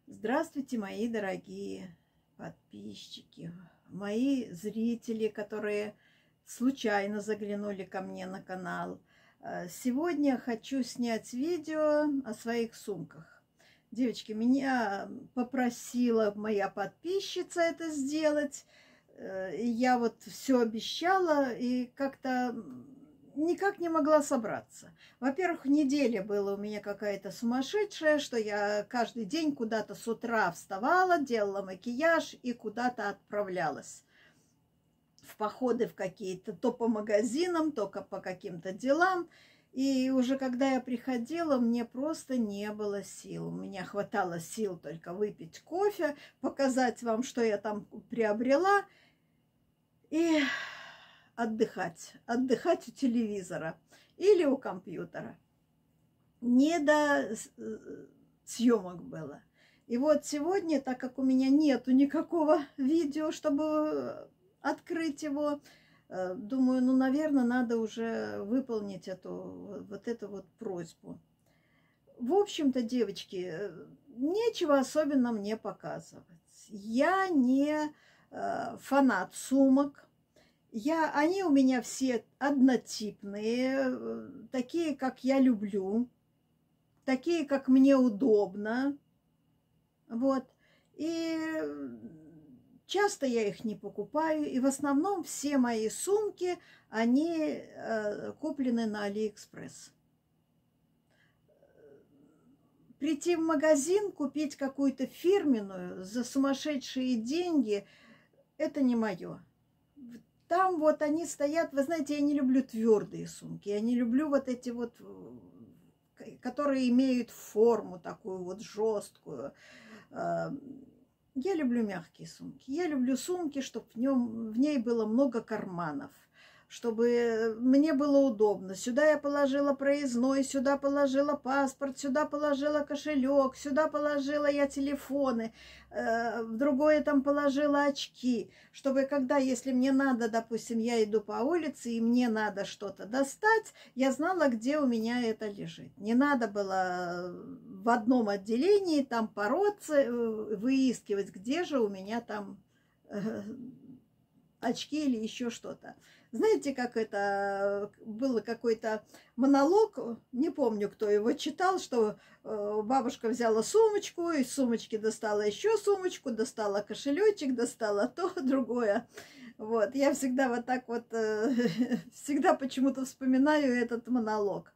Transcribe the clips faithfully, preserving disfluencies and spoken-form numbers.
Здравствуйте, мои дорогие подписчики, мои зрители, которые случайно заглянули ко мне на канал. Сегодня хочу снять видео о своих сумках. Девочки, меня попросила моя подписчица это сделать. Я вот все обещала и как-то никак не могла собраться. Во-первых, неделя была у меня какая-то сумасшедшая, что я каждый день куда-то с утра вставала, делала макияж и куда-то отправлялась. В походы в какие-то, то по магазинам, то по каким-то делам. И уже когда я приходила, мне просто не было сил. У меня хватало сил только выпить кофе, показать вам, что я там приобрела, и отдыхать. Отдыхать у телевизора или у компьютера. Не до съемок было. И вот сегодня, так как у меня нету никакого видео, чтобы открыть его, думаю, ну, наверное, надо уже выполнить эту, вот эту вот просьбу. В общем-то, девочки, нечего особенно мне показывать. Я не фанат сумок. Я, они у меня все однотипные, такие, как я люблю, такие, как мне удобно. Вот. И часто я их не покупаю. И в основном все мои сумки, они э, куплены на Алиэкспресс. Прийти в магазин, купить какую-то фирменную за сумасшедшие деньги, это не мое. Там вот они стоят, вы знаете, я не люблю твердые сумки, я не люблю вот эти вот, которые имеют форму такую вот жесткую. Я люблю мягкие сумки. Я люблю сумки, чтобы в нем, в ней было много карманов, чтобы мне было удобно. Сюда я положила проездной, сюда положила паспорт, сюда положила кошелек, сюда положила я телефоны, э, в другое там положила очки, чтобы когда, если мне надо, допустим, я иду по улице и мне надо что-то достать, я знала, где у меня это лежит. Не надо было в одном отделении там бороться, выискивать, где же у меня там э, очки или еще что-то. Знаете, как это было, какой-то монолог, не помню, кто его читал, что бабушка взяла сумочку, из сумочки достала еще сумочку, достала кошелечек, достала то, другое. Вот, я всегда вот так вот, всегда почему-то вспоминаю этот монолог.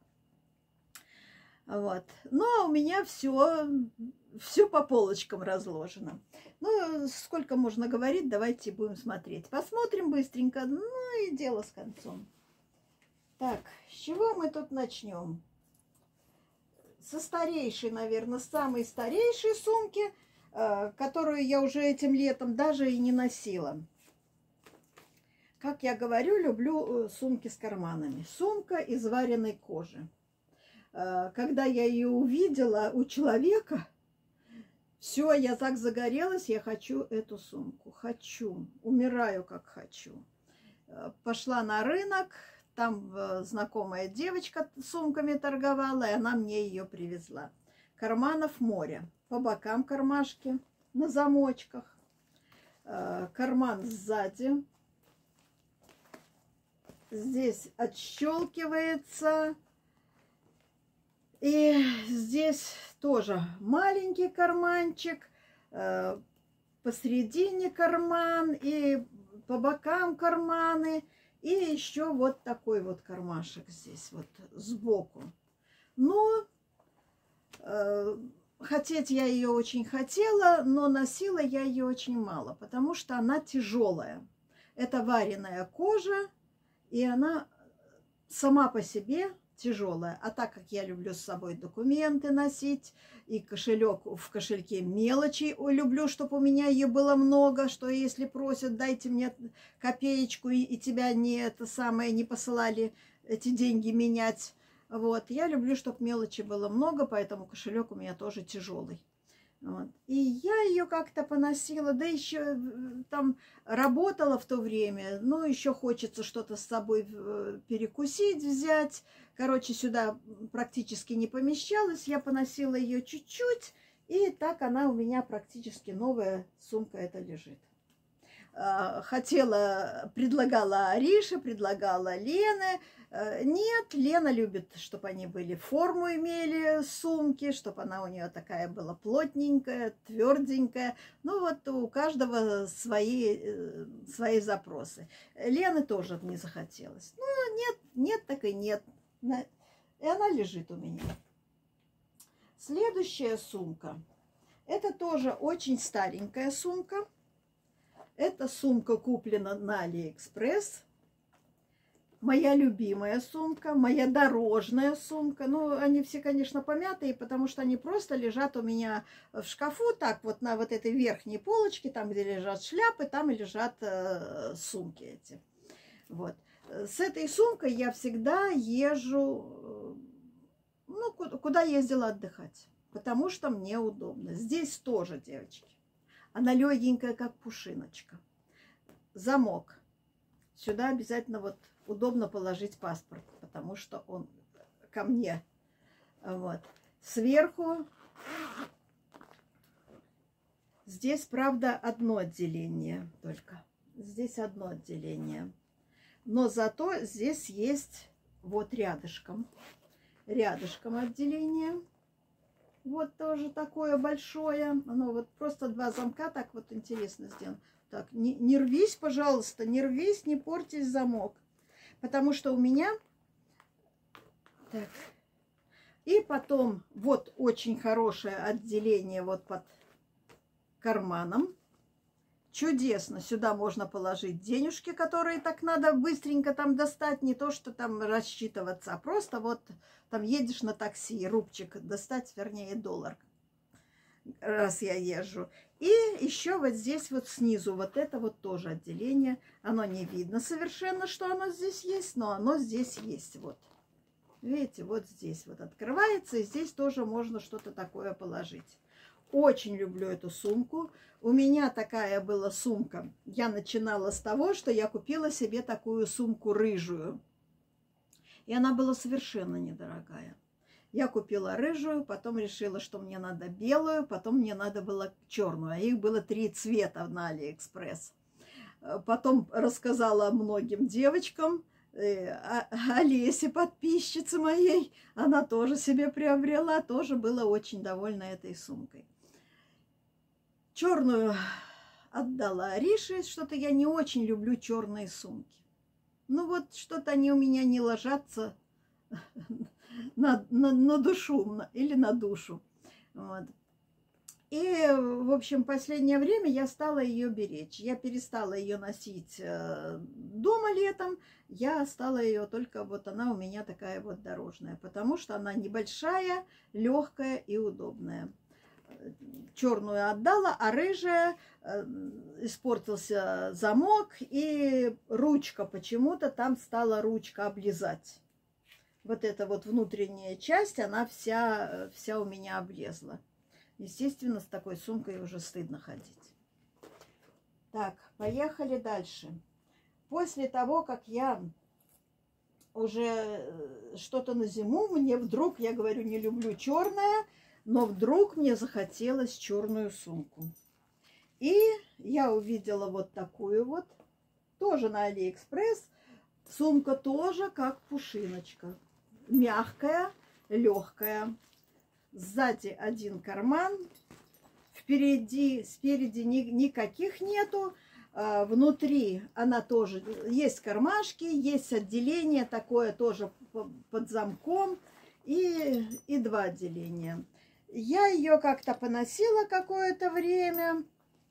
Вот. Но у меня все, все по полочкам разложено. Ну, сколько можно говорить, давайте будем смотреть. Посмотрим быстренько, ну и дело с концом. Так, с чего мы тут начнем? Со старейшей, наверное, самой старейшей сумки, которую я уже этим летом даже и не носила. Как я говорю, люблю сумки с карманами. Сумка из вареной кожи. Когда я ее увидела у человека, все, я так загорелась, я хочу эту сумку. Хочу, умираю как хочу. Пошла на рынок, там знакомая девочка сумками торговала, и она мне ее привезла. Карманов море, по бокам кармашки, на замочках. Карман сзади. Здесь отщелкивается. И здесь тоже маленький карманчик, э, посередине карман, и по бокам карманы, и еще вот такой вот кармашек здесь, вот сбоку. Но э, хотеть я ее очень хотела, но носила я ее очень мало, потому что она тяжелая. Это вареная кожа, и она сама по себе тяжелая. А так как я люблю с собой документы носить, и кошелек, в кошельке мелочи люблю, чтобы у меня ее было много, что если просят, дайте мне копеечку, и, и тебя не это самое, не посылали эти деньги менять. Вот. Я люблю, чтобы мелочи было много, поэтому кошелек у меня тоже тяжелый. Вот. И я ее как-то поносила, да еще там работала в то время, ну еще хочется что-то с собой перекусить, взять. Короче, сюда практически не помещалась, я поносила ее чуть-чуть И так она у меня практически новая сумка эта лежит. Хотела, предлагала Арише, предлагала Лене. Нет, Лена любит, чтобы они были, форму имели сумки, чтобы она у нее такая была плотненькая, тверденькая. Ну вот у каждого свои, свои запросы. Лены тоже не захотелось. Ну нет, нет, так и нет. И она лежит у меня. Следующая сумка. Это тоже очень старенькая сумка. Эта сумка куплена на Алиэкспресс. Моя любимая сумка, моя дорожная сумка. Ну, они все, конечно, помятые, потому что они просто лежат у меня в шкафу, так вот на вот этой верхней полочке, там, где лежат шляпы, там и лежат э, сумки эти. Вот. С этой сумкой я всегда езжу, ну, куда, куда ездила отдыхать, потому что мне удобно. Здесь тоже, девочки. Она легенькая, как пушиночка. Замок. Сюда обязательно вот удобно положить паспорт, потому что он ко мне. Вот. Сверху здесь, правда, одно отделение только. Здесь одно отделение. Но зато здесь есть вот рядышком. Рядышком отделение. Вот тоже такое большое. Оно вот просто два замка, так вот интересно сделано. Так, не, не рвись, пожалуйста, не рвись, не портись замок. Потому что у меня... Так. И потом вот очень хорошее отделение вот под карманом. Чудесно. Сюда можно положить денежки, которые так надо быстренько там достать. Не то, что там рассчитываться, а просто вот там едешь на такси, рубчик достать, вернее, доллар, раз я езжу. И еще вот здесь вот снизу, вот это вот тоже отделение. Оно не видно совершенно, что оно здесь есть, но оно здесь есть. Вот. Видите, вот здесь вот открывается, и здесь тоже можно что-то такое положить. Очень люблю эту сумку. У меня такая была сумка. Я начинала с того, что я купила себе такую сумку рыжую. И она была совершенно недорогая. Я купила рыжую, потом решила, что мне надо белую, потом мне надо было черную. А их было три цвета на Алиэкспресс. Потом рассказала многим девочкам. Олесе, подписчице моей, она тоже себе приобрела, тоже была очень довольна этой сумкой. Черную отдала Арише, что-то я не очень люблю черные сумки. Ну вот что-то они у меня не ложатся на, на, на душу или на душу. Вот. И, в общем, в последнее время я стала ее беречь. Я перестала ее носить дома летом. Я стала ее только, вот она у меня такая вот дорожная. Потому что она небольшая, легкая и удобная. Черную отдала, а рыжая, испортился замок. И ручка почему-то там стала ручка облизать. Вот эта вот внутренняя часть, она вся, вся у меня облезла. Естественно, с такой сумкой уже стыдно ходить. Так, поехали дальше. После того, как я уже что-то на зиму, мне вдруг, я говорю, не люблю черное, но вдруг мне захотелось черную сумку. И я увидела вот такую вот, тоже на Алиэкспресс. Сумка тоже как пушиночка. Мягкая, легкая. Сзади один карман, впереди, спереди ни, никаких нету, а внутри она тоже, есть кармашки, есть отделение такое тоже под замком и, и два отделения. Я ее как-то поносила какое-то время,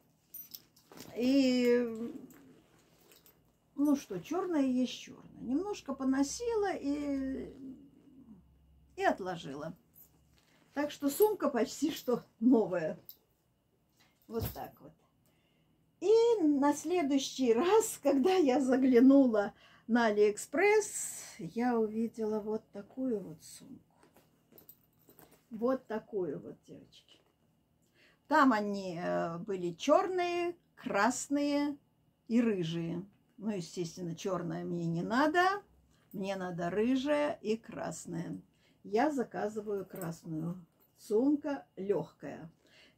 и, ну что, черное есть черное. Немножко поносила и, и отложила. Так что сумка почти что новая. Вот так вот. И на следующий раз, когда я заглянула на Алиэкспресс, я увидела вот такую вот сумку. Вот такую вот, девочки. Там они были черные, красные и рыжие. Ну, естественно, черная мне не надо. Мне надо рыжая и красная. Я заказываю красную. Сумка легкая.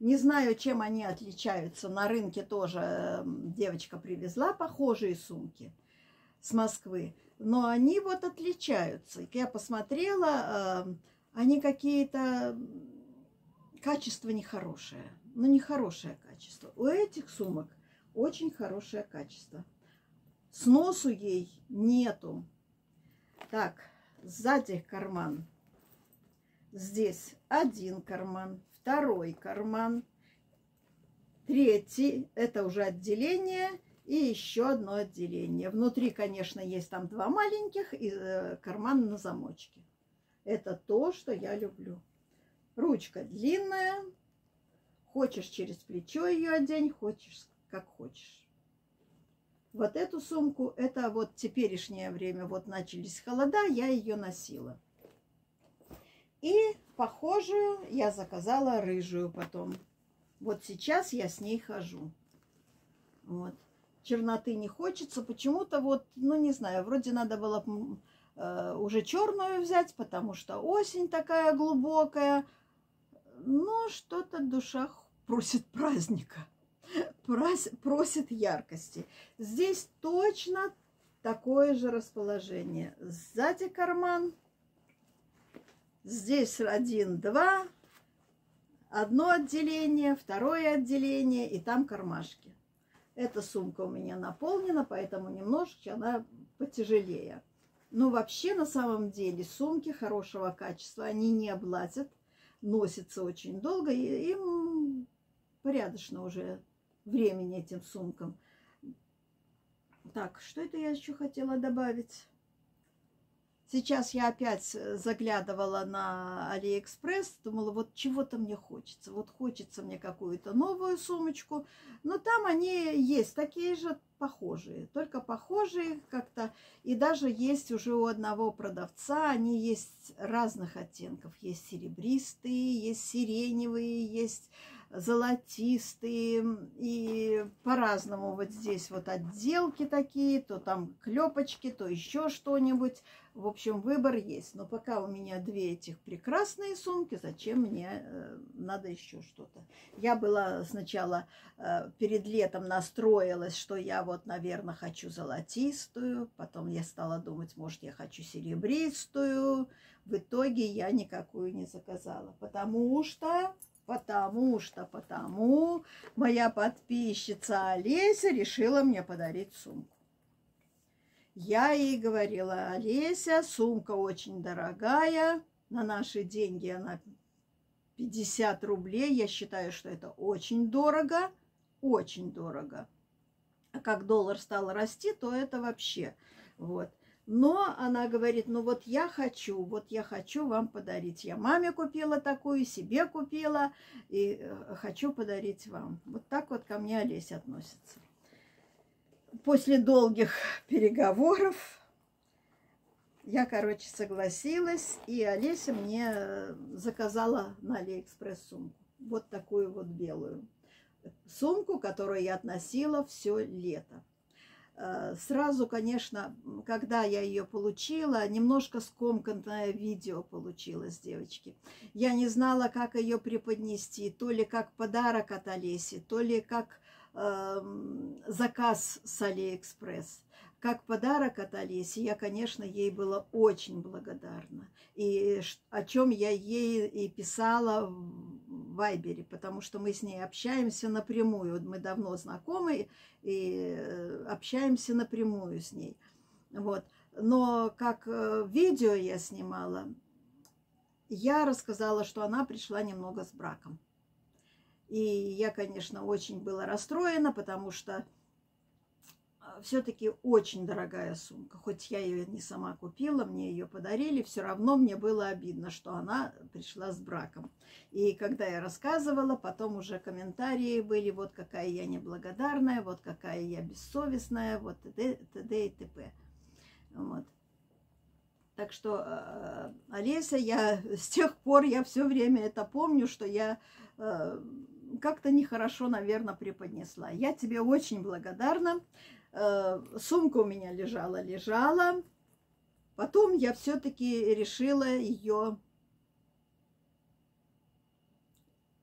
Не знаю, чем они отличаются. На рынке тоже девочка привезла похожие сумки с Москвы. Но они вот отличаются. Я посмотрела, они какие-то... Качество нехорошее. Ну, нехорошее качество. У этих сумок очень хорошее качество. Сносу ей нету. Так, сзади карман. Здесь один карман, второй карман, третий, это уже отделение, и еще одно отделение. Внутри, конечно, есть там два маленьких и карман на замочке. Это то, что я люблю. Ручка длинная, хочешь через плечо ее одень, хочешь как хочешь. Вот эту сумку, это вот теперешнее время, вот начались холода, я ее носила. И похожую я заказала рыжую потом. Вот сейчас я с ней хожу. Вот. Черноты не хочется. Почему-то вот, ну не знаю, вроде надо было э, уже черную взять, потому что осень такая глубокая. Но что-то душа просит праздника. Просит яркости. Здесь точно такое же расположение. Сзади карман. Здесь один, два, одно отделение, второе отделение, и там кармашки. Эта сумка у меня наполнена, поэтому немножечко она потяжелее. Но вообще, на самом деле, сумки хорошего качества, они не облазят, носятся очень долго, и им порядочно уже времени этим сумкам. Так, что это я еще хотела добавить? Сейчас я опять заглядывала на Алиэкспресс, думала, вот чего-то мне хочется. Вот хочется мне какую-то новую сумочку. Но там они есть такие же похожие, только похожие как-то. И даже есть уже у одного продавца, они есть разных оттенков. Есть серебристые, есть сиреневые, есть золотистые. И по-разному вот здесь вот отделки такие, то там клепочки, то еще что-нибудь. В общем, выбор есть. Но пока у меня две этих прекрасные сумки, зачем мне э, надо еще что-то? Я была сначала э, перед летом настроилась, что я вот, наверное, хочу золотистую. Потом я стала думать, может, я хочу серебристую. В итоге я никакую не заказала. Потому что, потому что, потому моя подписчица Олеся решила мне подарить сумку. Я ей говорила, Олеся, сумка очень дорогая, на наши деньги она пятьдесят рублей, я считаю, что это очень дорого, очень дорого. А как доллар стал расти, то это вообще, вот. Но она говорит, ну вот я хочу, вот я хочу вам подарить. Я маме купила такую, себе купила, и хочу подарить вам. Вот так вот ко мне Олеся относится. После долгих переговоров я, короче, согласилась, и Олеся мне заказала на Алиэкспресс сумку. Вот такую вот белую сумку, которую я относила все лето. Сразу, конечно, когда я ее получила, немножко скомканное видео получилось, девочки. Я не знала, как ее преподнести, то ли как подарок от Олеси, то ли как заказ с Алиэкспресс. Как подарок от Олеси, я, конечно, ей была очень благодарна. И о чем я ей и писала в Вайбере, потому что мы с ней общаемся напрямую. Мы давно знакомы и общаемся напрямую с ней. Вот. Но как видео я снимала, я рассказала, что она пришла немного с браком. И я, конечно, очень была расстроена, потому что все-таки очень дорогая сумка. Хоть я ее не сама купила, мне ее подарили, все равно мне было обидно, что она пришла с браком. И когда я рассказывала, потом уже комментарии были, вот какая я неблагодарная, вот какая я бессовестная, вот т.д. т.д. и т.п. Вот. Так что, Олеся, я с тех пор, я все время это помню, что я как-то нехорошо, наверное, преподнесла. Я тебе очень благодарна. Сумка у меня лежала, лежала. Потом я все-таки решила ее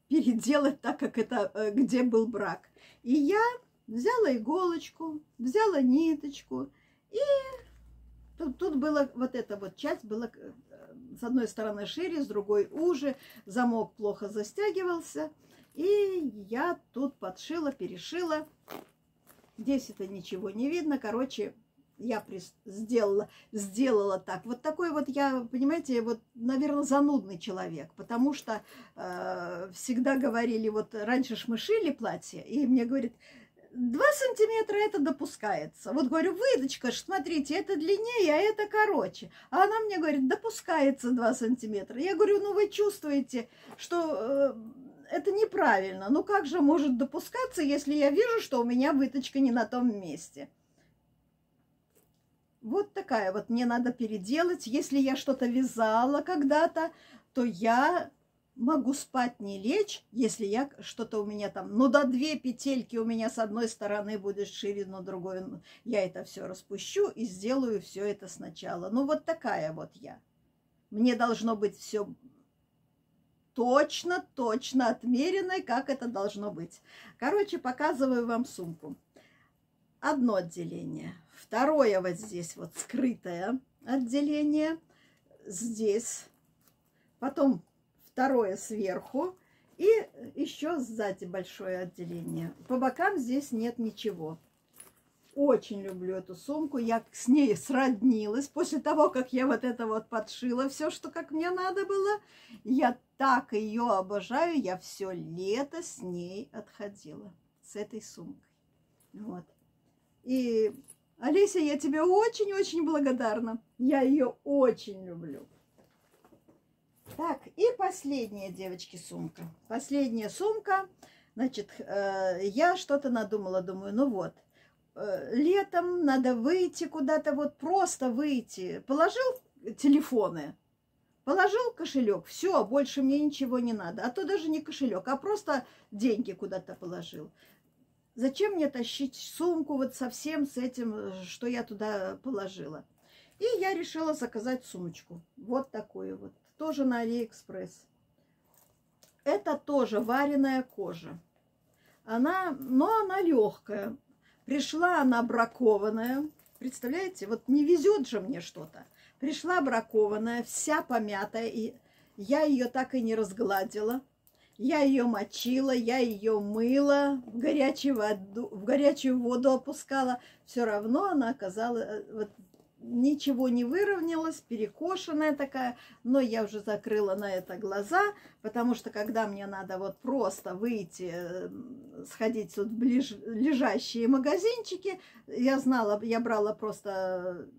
переделать так, как это, э, где был брак. И я взяла иголочку, взяла ниточку, и тут, тут была вот эта вот часть, была с одной стороны шире, с другой уже, замок плохо застягивался, и я тут подшила, перешила. Здесь это ничего не видно, короче, я сделала, сделала так. Вот такой вот я, понимаете, вот, наверное, занудный человек, потому что э, всегда говорили, вот раньше ж мы шили платье, и мне говорят, два сантиметра это допускается. Вот говорю, выточка, смотрите, это длиннее, а это короче. А она мне говорит, допускается два сантиметра. Я говорю, ну вы чувствуете, что... Э, это неправильно. Ну как же может допускаться, если я вижу, что у меня выточка не на том месте? Вот такая вот мне надо переделать. Если я что-то вязала когда-то, то я могу спать не лечь, если я что-то у меня там... Ну да, две петельки у меня с одной стороны будет шире, но другой... Я это все распущу и сделаю все это сначала. Ну вот такая вот я. Мне должно быть все... точно, точно отмеренной, как это должно быть. Короче, показываю вам сумку. Одно отделение. Второе вот здесь вот скрытое отделение. Здесь. Потом второе сверху. И еще сзади большое отделение. По бокам здесь нет ничего. Очень люблю эту сумку. Я с ней сроднилась. После того, как я вот это вот подшила, все, что как мне надо было, я так ее обожаю. Я все лето с ней отходила. С этой сумкой. Вот. И, Олеся, я тебе очень-очень благодарна. Я ее очень люблю. Так, и последняя, девочки, сумка. Последняя сумка. Значит, э, я что-то надумала. Думаю, ну вот. Летом надо выйти куда-то, вот просто выйти. Положил телефоны, положил кошелек, все, больше мне ничего не надо. А то даже не кошелек, а просто деньги куда-то положил. Зачем мне тащить сумку вот совсем с этим, что я туда положила? И я решила заказать сумочку. Вот такую вот. Тоже на Алиэкспресс. Это тоже вареная кожа. Она, но она легкая. Пришла она бракованная. Представляете, вот не везет же мне что-то. Пришла бракованная, вся помятая. И я ее так и не разгладила. Я ее мочила, я ее мыла, в горячую воду, в горячую воду опускала. Все равно она оказалась... Вот, ничего не выровнялось, перекошенная такая, но я уже закрыла на это глаза, потому что когда мне надо вот просто выйти, сходить вот в ближайшие магазинчики, я знала, я брала просто,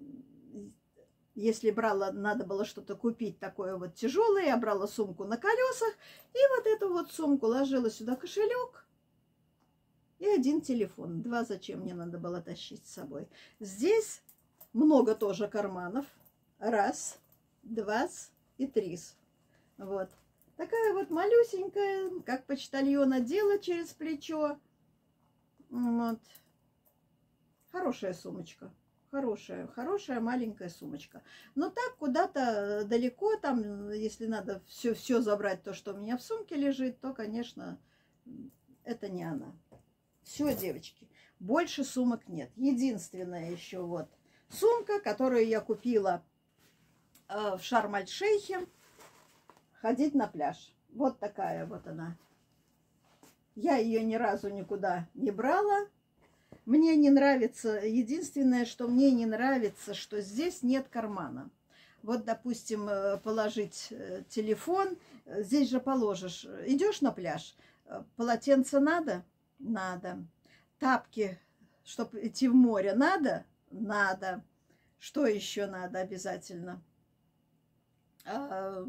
если брала, надо было что-то купить такое вот тяжелое, я брала сумку на колесах, и вот эту вот сумку ложила сюда кошелек и один телефон. Два зачем мне надо было тащить с собой. Здесь много тоже карманов. Раз, два и три. Вот. Такая вот малюсенькая, как почтальон одела через плечо. Вот. Хорошая сумочка. Хорошая, хорошая маленькая сумочка. Но так куда-то далеко, там, если надо все, все забрать, то, что у меня в сумке лежит, то, конечно, это не она. Все, девочки, больше сумок нет. Единственное еще вот сумка, которую я купила э, в Шарм-эль-Шейхе, ходить на пляж. Вот такая вот она. Я ее ни разу никуда не брала. Мне не нравится, единственное, что мне не нравится, что здесь нет кармана. Вот, допустим, положить телефон, здесь же положишь. Идешь на пляж, полотенце надо? Надо. Тапки, чтобы идти в море, надо? Надо. Что еще надо обязательно? Я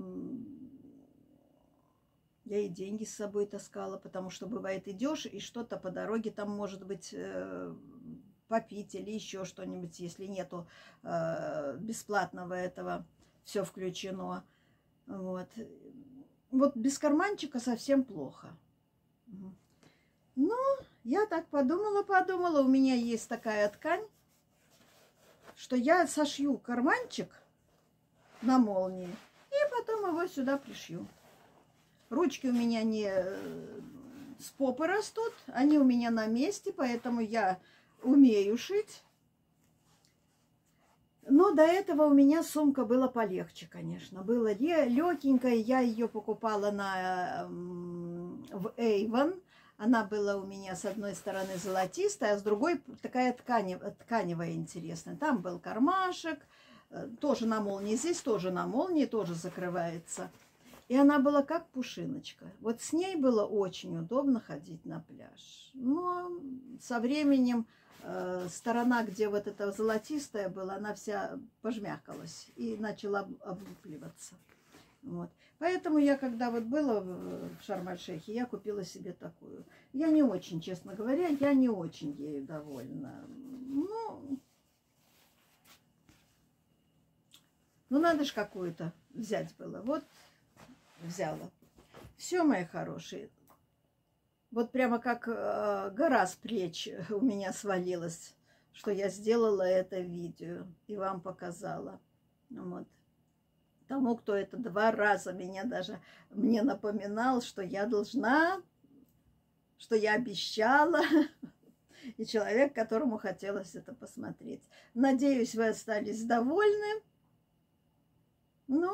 и деньги с собой таскала, потому что бывает идешь, и что-то по дороге там может быть попить или еще что-нибудь, если нету бесплатного этого, все включено. Вот. Вот без карманчика совсем плохо. Ну, я так подумала, подумала, у меня есть такая ткань, что я сошью карманчик на молнии и потом его сюда пришью. Ручки у меня не с попы растут, они у меня на месте, поэтому я умею шить. Но до этого у меня сумка была полегче, конечно. Была легенькая, я ее покупала на, в Avon. Она была у меня с одной стороны золотистая, а с другой такая тканевая, тканевая интересная. Там был кармашек, тоже на молнии, здесь тоже на молнии, тоже закрывается. И она была как пушиночка. Вот с ней было очень удобно ходить на пляж. Но со временем э, сторона, где вот эта золотистая была, она вся пожмякалась и начала облупливаться. Вот. Поэтому я, когда вот была в Шарм-эль-Шейхе, я купила себе такую. Я не очень, честно говоря, я не очень ею довольна. Ну, ну надо же какую-то взять было. Вот взяла. Все, мои хорошие. Вот прямо как э, гора с плеч у меня свалилась, что я сделала это видео и вам показала. Вот. Тому, кто это два раза меня даже мне напоминал, что я должна, что я обещала, и человек, которому хотелось это посмотреть. Надеюсь, вы остались довольны. Но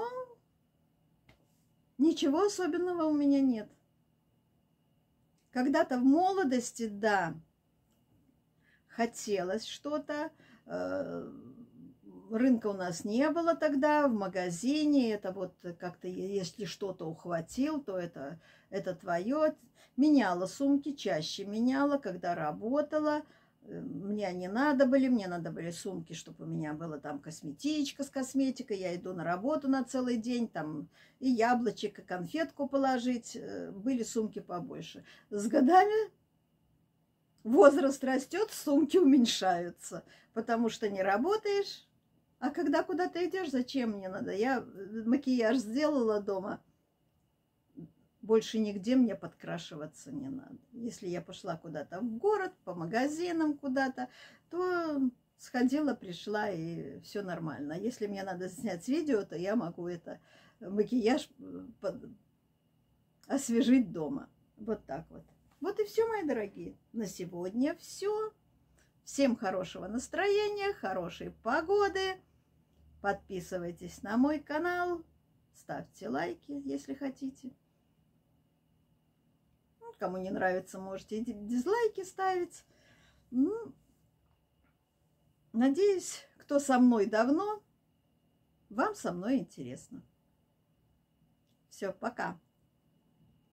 ничего особенного у меня нет. Когда-то в молодости, да, хотелось что-то. Рынка у нас не было тогда, в магазине. Это вот как-то, если что-то ухватил, то это, это твое. Меняла сумки, чаще меняла, когда работала. Мне не надо были, мне надо были сумки, чтобы у меня была там косметичка с косметикой. Я иду на работу на целый день, там и яблочек, и конфетку положить. Были сумки побольше. С годами возраст растет, сумки уменьшаются, потому что не работаешь. А когда куда-то идешь, зачем мне надо? Я макияж сделала дома. Больше нигде мне подкрашиваться не надо. Если я пошла куда-то в город, по магазинам куда-то, то сходила, пришла, и все нормально. А если мне надо снять видео, то я могу это макияж под... освежить дома. Вот так вот. Вот и все, мои дорогие. На сегодня все. Всем хорошего настроения, хорошей погоды. Подписывайтесь на мой канал. Ставьте лайки, если хотите. Кому не нравится, можете дизлайки ставить. Ну, надеюсь, кто со мной давно, вам со мной интересно. Все, пока.